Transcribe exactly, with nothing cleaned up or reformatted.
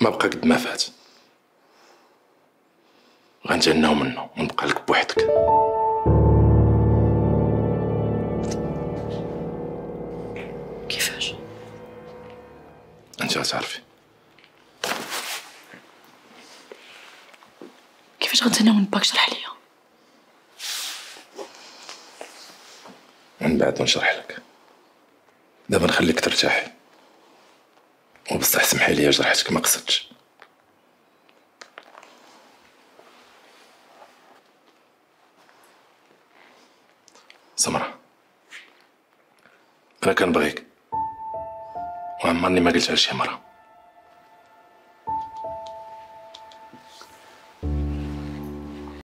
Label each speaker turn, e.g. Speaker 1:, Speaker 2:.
Speaker 1: ما بقى قد ما فات. غنتهناو منه ونبقى لك بوحدك.
Speaker 2: كيفاش؟
Speaker 1: انت غتعرفي.
Speaker 2: كيفاش غنتهناو من باك؟ شرح ليا.
Speaker 1: من بعد نشرح لك. دابا نخليك ترتاحي، وبصح سمحي لي جرحتك ما قصدتش. سمرة، انا كنبغيك وعمرني ما قلتها لشي مرة.